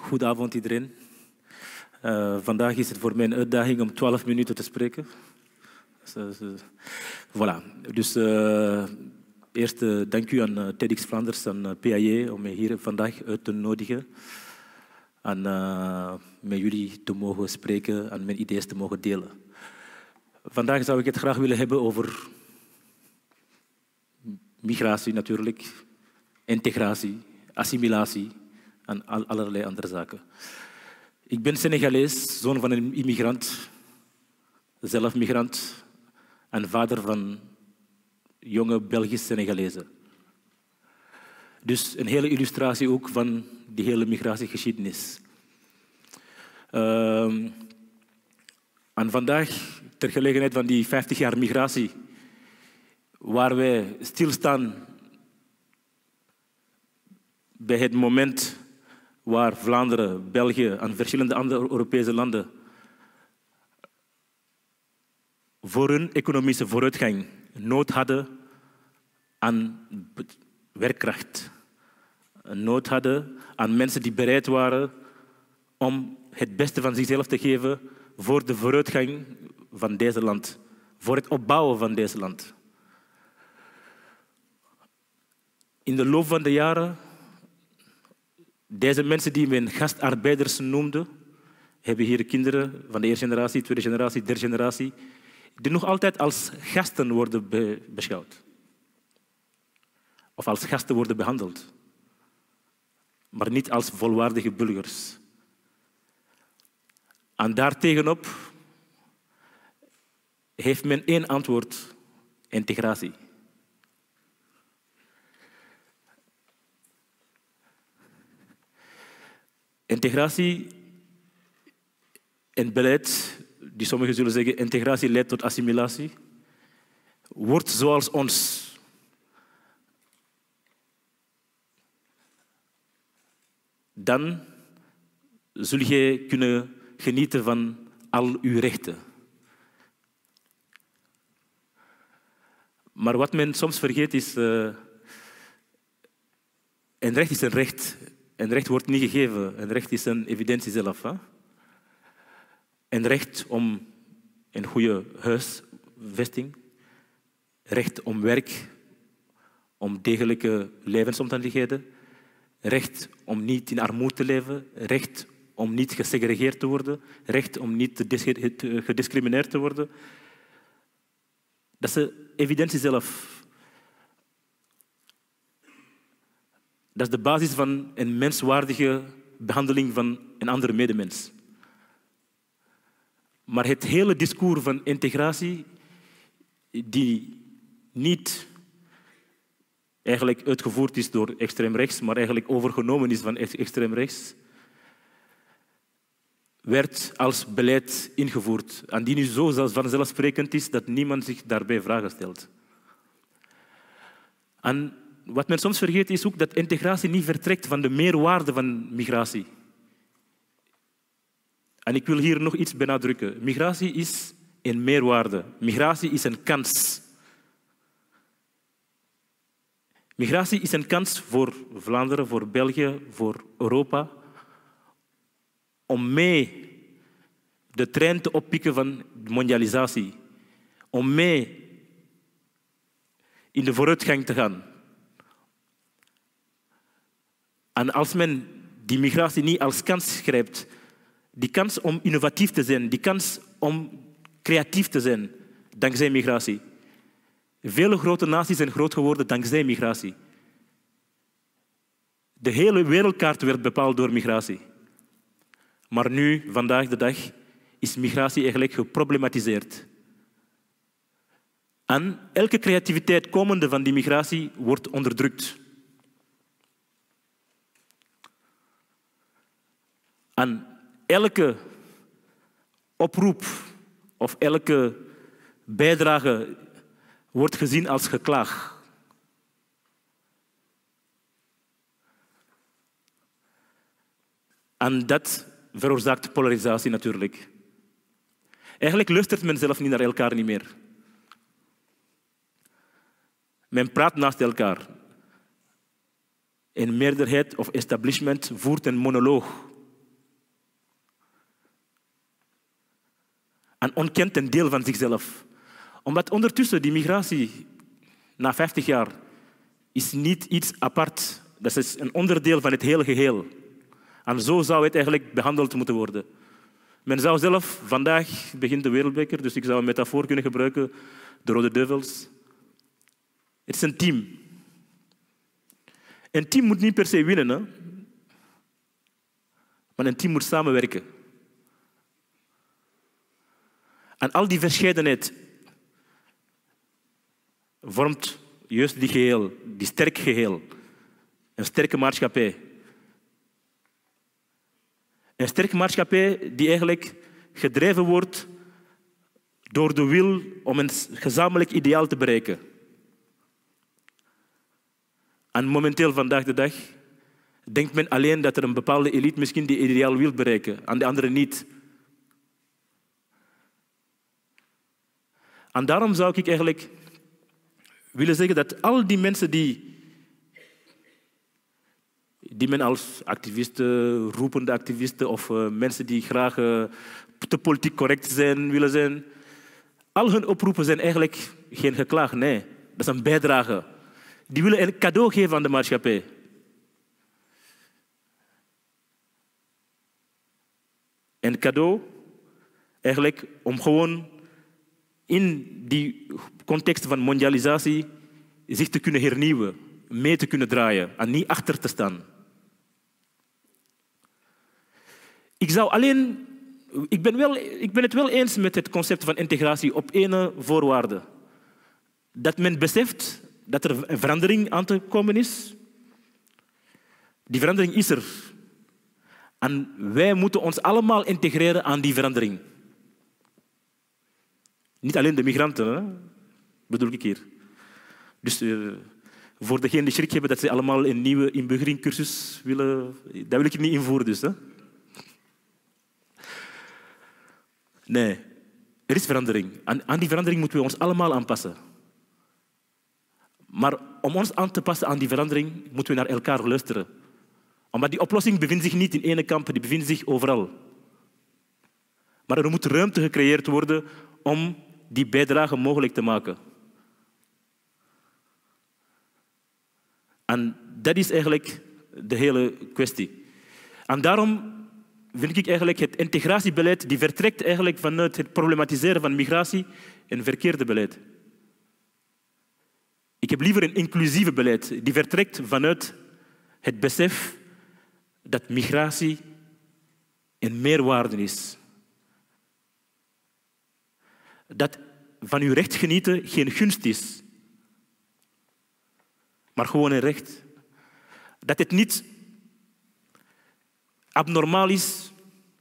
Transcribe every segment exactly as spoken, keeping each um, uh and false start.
Goedenavond iedereen. Uh, vandaag is het voor mij een uitdaging om twaalf minuten te spreken. Dus, uh, voilà. Dus uh, eerst uh, dank u aan uh, TEDx Flanders en uh, P A J om mij hier vandaag uit te nodigen. En uh, met jullie te mogen spreken en mijn ideeën te mogen delen. Vandaag zou ik het graag willen hebben over migratie natuurlijk, integratie, assimilatie en al allerlei andere zaken. Ik ben Senegalees, zoon van een immigrant, zelf migrant en vader van jonge Belgisch-Senegalezen. Dus een hele illustratie ook van die hele migratiegeschiedenis. Uh, en vandaag, ter gelegenheid van die vijftig jaar migratie, waar wij stilstaan bij het moment waar Vlaanderen, België en verschillende andere Europese landen voor hun economische vooruitgang nood hadden aan werkkracht. Nood hadden aan mensen die bereid waren om het beste van zichzelf te geven voor de vooruitgang van deze land. Voor het opbouwen van deze land. In de loop van de jaren, deze mensen die men gastarbeiders noemde, hebben hier kinderen van de eerste generatie, tweede generatie, derde generatie, die nog altijd als gasten worden be beschouwd. Of als gasten worden behandeld. Maar niet als volwaardige burgers. En daartegenop heeft men één antwoord: integratie. Integratie en beleid, die sommigen zullen zeggen integratie leidt tot assimilatie, wordt zoals ons dan zul je kunnen genieten van al uw rechten. Maar wat men soms vergeet is, uh, een recht is een recht. Een recht wordt niet gegeven. Een recht is een evidentie zelf. Hè? Een recht om een goede huisvesting, recht om werk, om degelijke levensomstandigheden, recht om niet in armoede te leven, recht om niet gesegregeerd te worden, recht om niet gediscrimineerd te worden. Dat is de evidentie zelf. Dat is de basis van een menswaardige behandeling van een andere medemens. Maar het hele discours van integratie, die niet eigenlijk uitgevoerd is door extreem rechts, maar eigenlijk overgenomen is van extreem rechts, werd als beleid ingevoerd. En die nu zo vanzelfsprekend is dat niemand zich daarbij vragen stelt. En wat men soms vergeet is ook dat integratie niet vertrekt van de meerwaarde van migratie. En ik wil hier nog iets benadrukken. Migratie is een meerwaarde. Migratie is een kans. Migratie is een kans voor Vlaanderen, voor België, voor Europa, om mee de trein te oppikken van mondialisatie. Om mee in de vooruitgang te gaan. En als men die migratie niet als kans grijpt, die kans om innovatief te zijn, die kans om creatief te zijn, dankzij migratie. Vele grote naties zijn groot geworden dankzij migratie. De hele wereldkaart werd bepaald door migratie. Maar nu, vandaag de dag, is migratie eigenlijk geproblematiseerd. En elke creativiteit komende van die migratie wordt onderdrukt. En elke oproep of elke bijdrage wordt gezien als geklaag. En dat veroorzaakt polarisatie natuurlijk. Eigenlijk luistert men zelf niet naar elkaar niet meer. Men praat naast elkaar. Een meerderheid of establishment voert een monoloog. en ontkent een deel van zichzelf. Omdat ondertussen die migratie na vijftig jaar is niet iets apart. Dat is een onderdeel van het hele geheel. En zo zou het eigenlijk behandeld moeten worden. Men zou zelf, vandaag begint de wereldbeker, dus ik zou een metafoor kunnen gebruiken, de Rode Duivels. Het is een team. Een team moet niet per se winnen, hè? Maar een team moet samenwerken. En al die verscheidenheid vormt juist die geheel, die sterk geheel. Een sterke maatschappij. Een sterke maatschappij die eigenlijk gedreven wordt door de wil om een gezamenlijk ideaal te bereiken. En momenteel, vandaag de dag, denkt men alleen dat er een bepaalde elite misschien die ideaal wil bereiken, en de anderen niet. En daarom zou ik eigenlijk willen zeggen dat al die mensen die, die men als activisten, roepende activisten of uh, mensen die graag uh, te politiek correct zijn, willen zijn, al hun oproepen zijn eigenlijk geen geklaag, nee. Dat is een bijdrage. Die willen een cadeau geven aan de maatschappij. Een cadeau eigenlijk om gewoon in die context van mondialisatie zich te kunnen hernieuwen, mee te kunnen draaien en niet achter te staan. Ik zou alleen, ik ben, wel, ik ben het wel eens met het concept van integratie op één voorwaarde. Dat men beseft dat er een verandering aan te komen is. Die verandering is er. En wij moeten ons allemaal integreren aan die verandering. Niet alleen de migranten, hè? Bedoel ik hier. Dus uh, voor degenen die schrik hebben dat ze allemaal een nieuwe inburgeringcursus willen, dat wil ik niet invoeren. Dus, hè? Nee, er is verandering. En aan die verandering moeten we ons allemaal aanpassen. Maar om ons aan te passen aan die verandering, moeten we naar elkaar luisteren. Omdat die oplossing bevindt zich niet in ene kamp, die bevindt zich overal. Maar er moet ruimte gecreëerd worden om die bijdrage mogelijk te maken. En dat is eigenlijk de hele kwestie. En daarom vind ik eigenlijk het integratiebeleid die vertrekt eigenlijk vanuit het problematiseren van migratie een verkeerde beleid. Ik heb liever een inclusieve beleid die vertrekt vanuit het besef dat migratie een meerwaarde is. Dat van uw recht genieten geen gunst is, maar gewoon een recht. Dat het niet abnormaal is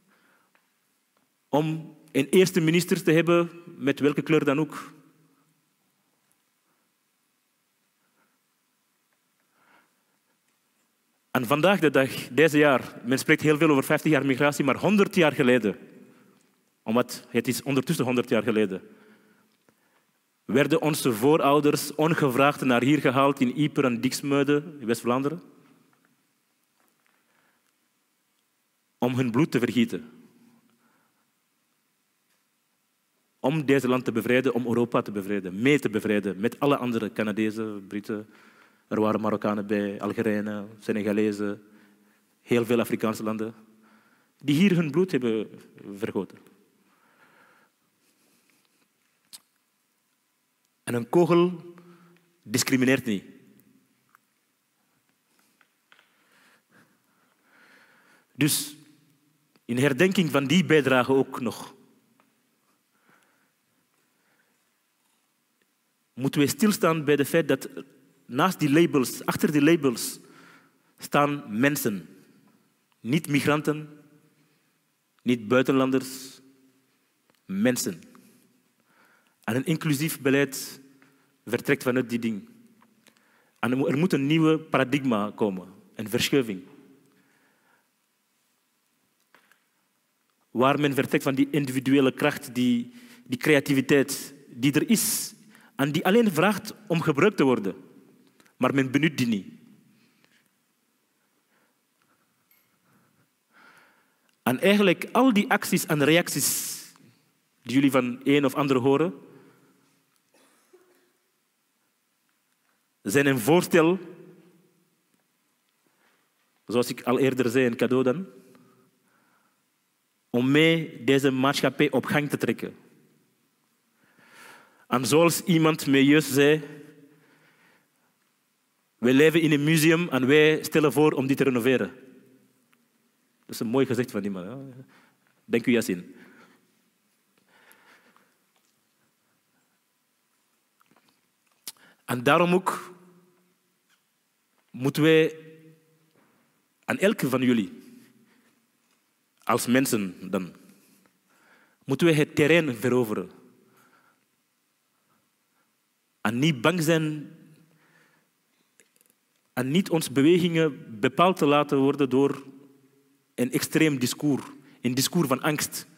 om een eerste minister te hebben met welke kleur dan ook. En vandaag de dag, deze jaar, men spreekt heel veel over vijftig jaar migratie, maar honderd jaar geleden, omdat het is ondertussen honderd jaar geleden, werden onze voorouders ongevraagd naar hier gehaald in Ieper en Diksmuiden, in West-Vlaanderen, om hun bloed te vergieten. Om deze land te bevrijden, om Europa te bevrijden, mee te bevrijden met alle andere Canadezen, Britten. Er waren Marokkanen bij, Algerijnen, Senegalezen, heel veel Afrikaanse landen, die hier hun bloed hebben vergoten. En een kogel discrimineert niet. Dus in herdenking van die bijdrage ook nog, moeten we stilstaan bij het feit dat naast die labels, achter die labels, staan mensen. Niet migranten, niet buitenlanders, mensen. En een inclusief beleid vertrekt vanuit die ding. En er moet een nieuwe paradigma komen, een verschuiving. Waar men vertrekt van die individuele kracht, die, die creativiteit die er is en die alleen vraagt om gebruikt te worden. Maar men benut die niet. En eigenlijk al die acties en reacties die jullie van een of ander horen, zijn een voorstel, zoals ik al eerder zei, een cadeau dan, om mee deze maatschappij op gang te trekken. En zoals iemand mij juist zei, wij leven in een museum en wij stellen voor om dit te renoveren. Dat is een mooi gezegd van iemand. Ja. Dank u, Yassine. En daarom ook moeten wij aan elke van jullie, als mensen dan, moeten wij het terrein veroveren. En niet bang zijn en niet onze bewegingen bepaald te laten worden door een extreem discours. Een discours van angst.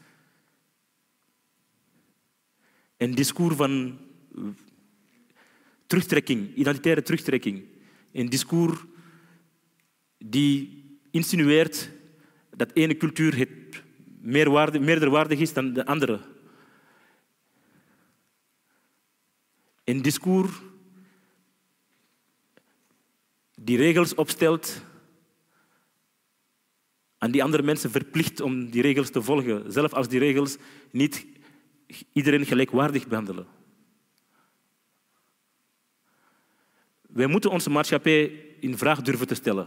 Een discours van terugtrekking, identitaire terugtrekking. Een discours die insinueert dat ene cultuur het meer waarde, meerderwaardig is dan de andere. Een discours die regels opstelt en die andere mensen verplicht om die regels te volgen, zelfs als die regels niet iedereen gelijkwaardig behandelen. Wij moeten onze maatschappij in vraag durven te stellen.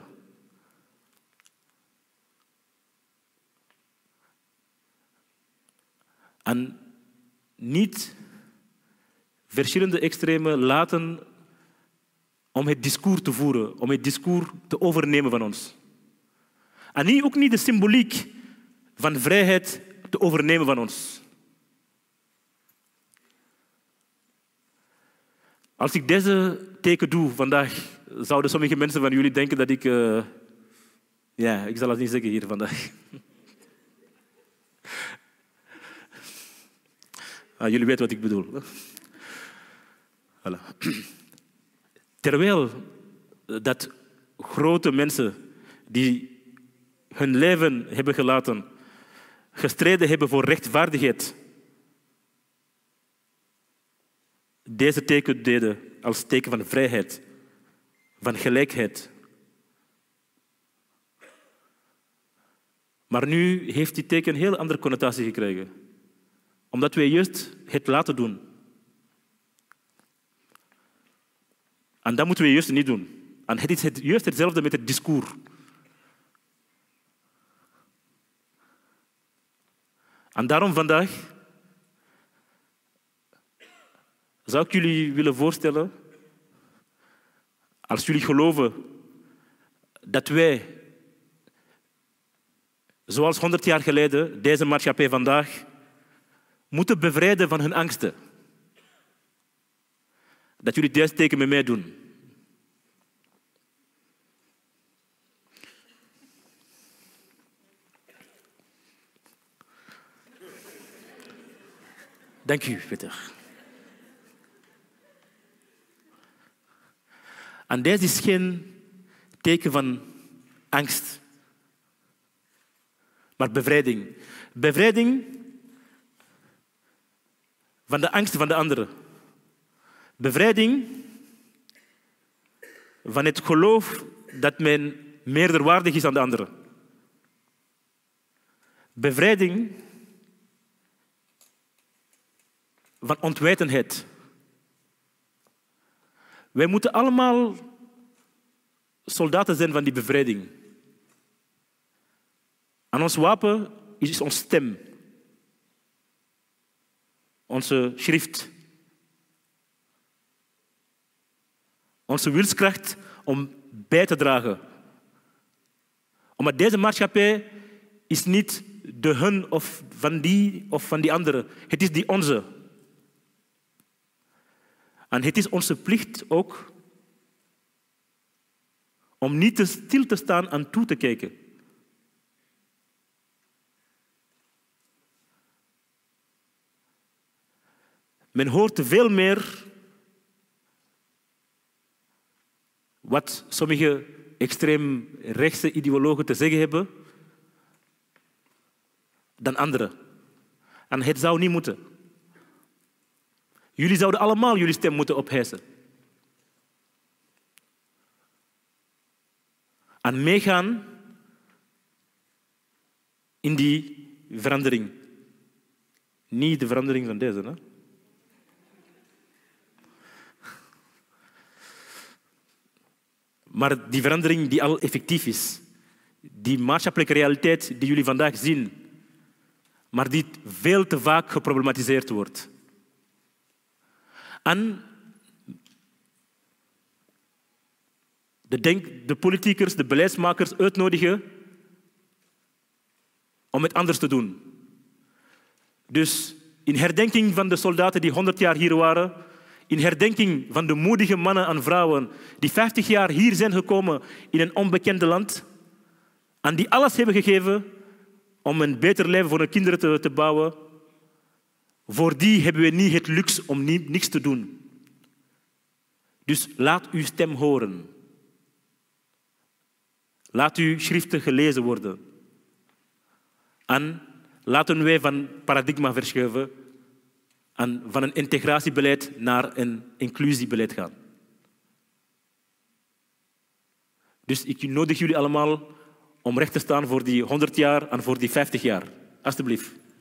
En niet verschillende extremen laten om het discours te voeren, om het discours te overnemen van ons. En niet, ook niet de symboliek van vrijheid te overnemen van ons. Als ik deze teken doe vandaag, zouden sommige mensen van jullie denken dat ik... Uh, ja, ik zal het niet zeggen hier vandaag. ah, jullie weten wat ik bedoel. Voilà. Terwijl dat grote mensen die hun leven hebben gelaten, gestreden hebben voor rechtvaardigheid, deze teken deden als teken van vrijheid, van gelijkheid. Maar nu heeft die teken een heel andere connotatie gekregen. Omdat wij juist het laten doen. En dat moeten we juist niet doen. En het is het, juist hetzelfde met het discours. En daarom vandaag zou ik jullie willen voorstellen, als jullie geloven dat wij, zoals honderd jaar geleden, deze maatschappij vandaag, moeten bevrijden van hun angsten. Dat jullie deze teken met mij doen. Dank u, Peter. En deze is geen teken van angst, maar bevrijding. Bevrijding van de angst van de anderen. Bevrijding van het geloof dat men meerderwaardig is dan de anderen. Bevrijding van ontwijtenheid. Wij moeten allemaal soldaten zijn van die bevrijding. En ons wapen is onze stem. Onze schrift. Onze wilskracht om bij te dragen. Omdat deze maatschappij is niet de hun of van die of van die andere. Het is die onze. En het is onze plicht ook om niet te stil te staan en toe te kijken. Men hoort veel meer wat sommige extreem rechtse ideologen te zeggen hebben dan anderen. En het zou niet moeten. Jullie zouden allemaal jullie stem moeten ophijsen. En meegaan in die verandering. Niet de verandering van deze, hè? Maar die verandering die al effectief is. Die maatschappelijke realiteit die jullie vandaag zien, maar die veel te vaak geproblematiseerd wordt. En de, denk, de politiekers, de beleidsmakers uitnodigen om het anders te doen. Dus in herdenking van de soldaten die honderd jaar hier waren, in herdenking van de moedige mannen en vrouwen die vijftig jaar hier zijn gekomen in een onbekend land en die alles hebben gegeven om een beter leven voor hun kinderen te, te bouwen, voor die hebben we niet het luxe om nie, niks te doen. Dus laat uw stem horen. Laat uw schriften gelezen worden. En laten wij van paradigma verschuiven en van een integratiebeleid naar een inclusiebeleid gaan. Dus ik nodig jullie allemaal om recht te staan voor die honderd jaar en voor die vijftig jaar. Alsjeblieft.